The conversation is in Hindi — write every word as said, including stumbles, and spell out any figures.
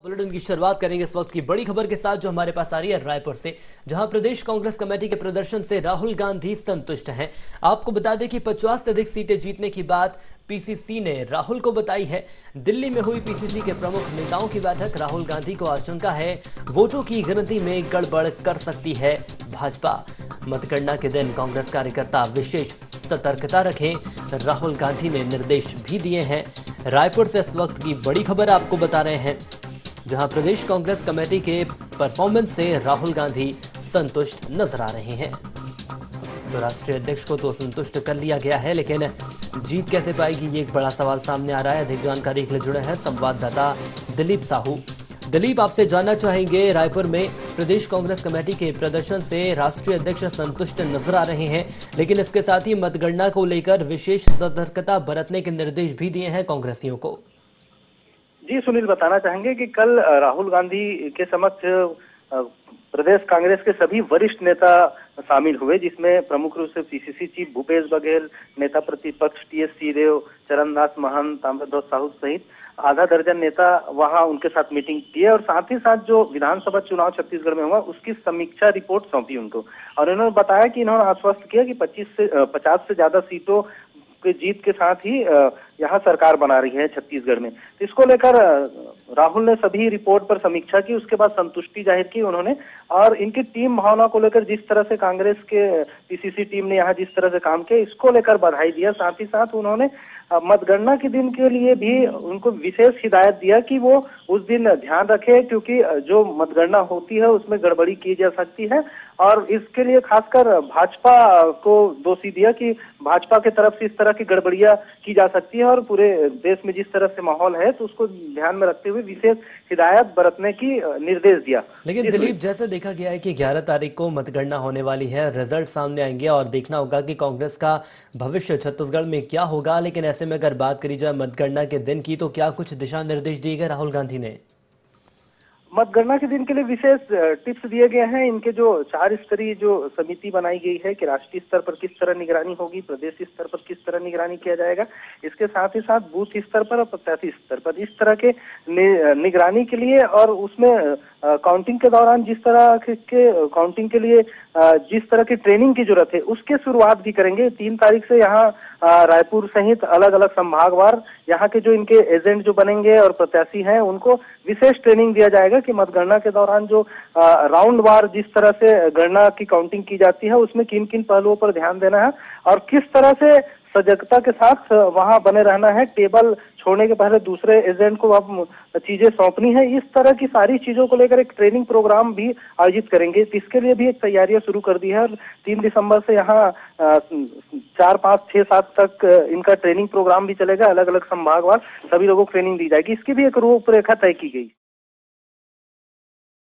बुलेटिन की शुरुआत करेंगे इस वक्त की बड़ी खबर के साथ जो हमारे पास आ रही है रायपुर से, जहां प्रदेश कांग्रेस कमेटी के प्रदर्शन से राहुल गांधी संतुष्ट हैं। आपको बता दें कि पचास से अधिक सीटें जीतने की बात पीसीसी ने राहुल को बताई है। दिल्ली में हुई पीसीसी के प्रमुख नेताओं की बैठक। राहुल गांधी को आशंका है वोटों की गिनती में गड़बड़ कर सकती है भाजपा। मतगणना के दिन कांग्रेस कार्यकर्ता विशेष सतर्कता रखें, राहुल गांधी ने निर्देश भी दिए हैं। रायपुर से इस वक्त की बड़ी खबर आपको बता रहे हैं, जहां प्रदेश कांग्रेस कमेटी के परफॉर्मेंस से राहुल गांधी संतुष्ट नजर आ रहे हैं। तो राष्ट्रीय अध्यक्ष को तो संतुष्ट कर लिया गया है, लेकिन जीत कैसे पाएगी ये एक बड़ा सवाल सामने आ रहा है। अधिक जानकारी के लिए जुड़े हैं संवाददाता दिलीप साहू। दिलीप, आपसे जानना चाहेंगे, रायपुर में प्रदेश कांग्रेस कमेटी के प्रदर्शन से राष्ट्रीय अध्यक्ष संतुष्ट नजर आ रहे हैं, लेकिन इसके साथ ही मतगणना को लेकर विशेष सतर्कता बरतने के निर्देश भी दिए हैं कांग्रेसियों को। जी सुनील, बताना चाहेंगे कि कल राहुल गांधी के समक्ष प्रदेश कांग्रेस के सभी वरिष्ठ नेता शामिल हुए, जिसमें प्रमुख रूप से पीसीसी चीफ भूपेश बघेल, नेता प्रतिपक्ष टीएस सिंहदेव, चरणदास महंत, ताम्रध्वज साहू सहित आधा दर्जन नेता वहां उनके साथ मीटिंग की है और साथ ही साथ जो विधानसभा चुनाव छत्तीसगढ़ में हुआ उसकी समीक्षा रिपोर्ट सौंपी उनको। और इन्होंने बताया कि इन्होंने आश्वस्त किया कि पच्चीस से पचास से ज्यादा सीटों के जीत के साथ ही यहाँ सरकार बना रही है छत्तीसगढ़ में। तो इसको लेकर राहुल ने सभी रिपोर्ट पर समीक्षा की, उसके बाद संतुष्टि जाहिर की उन्होंने। और इनकी टीम भावना को लेकर जिस तरह से कांग्रेस के पीसीसी टीम ने यहाँ जिस तरह से काम किया, इसको लेकर बधाई दिया। साथ ही साथ उन्होंने मतगणना के दिन के लिए भी उनको विशेष हिदायत दिया कि वो उस दिन ध्यान रखे, क्योंकि जो मतगणना होती है उसमें गड़बड़ी की जा सकती है। और इसके लिए खासकर भाजपा को दोषी दिया कि भाजपा की तरफ से इस तरह की गड़बड़ियां की जा सकती है और पूरे देश में जिस तरह से माहौल है तो उसको ध्यान में रखते हुए विशेष हिदायत बरतने की निर्देश दिया। लेकिन दिलीप, जैसे देखा गया है कि ग्यारह तारीख को मतगणना होने वाली है, रिजल्ट सामने आएंगे और देखना होगा कि कांग्रेस का भविष्य छत्तीसगढ़ में क्या होगा। लेकिन ऐसे में अगर बात करी जाए मतगणना के दिन की, तो क्या कुछ दिशा निर्देश दिए गए राहुल गांधी ने? मतगणना के दिन के लिए विशेष टिप्स दिए गए हैं। इनके जो चार स्तरीय जो समिति बनाई गई है कि राष्ट्रीय स्तर पर किस तरह निगरानी होगी, प्रदेश स्तर पर किस तरह निगरानी किया जाएगा, इसके साथ ही साथ बूथ स्तर पर और प्रत्याशी स्तर पर इस तरह के निगरानी के लिए और उसमें काउंटिंग के दौरान जिस तरह के काउंटिंग के लिए जिस तरह की ट्रेनिंग की जरूरत है उसके शुरुआत भी करेंगे। तीन तारीख से यहाँ रायपुर सहित अलग अलग संभागवार यहाँ के जो इनके एजेंट जो बनेंगे और प्रत्याशी हैं उनको विशेष ट्रेनिंग दिया जाएगा कि मतगणना के दौरान जो राउंड वार जिस तरह से गणना की काउंटिंग की जाती है उसमें किन किन पहलुओं पर ध्यान देना है और किस तरह से सजगता के साथ वहां बने रहना है। टेबल छोड़ने के पहले दूसरे एजेंट को अब चीजें सौंपनी है। इस तरह की सारी चीजों को लेकर एक ट्रेनिंग प्रोग्राम भी आयोजित करेंगे। इसके लिए भी एक तैयारियां शुरू कर दी है और तीन दिसंबर से यहाँ चार पाँच छह सात तक इनका ट्रेनिंग प्रोग्राम भी चलेगा। अलग अलग संभागवार सभी लोगों को ट्रेनिंग दी जाएगी। इसकी भी एक रूपरेखा तय की गई।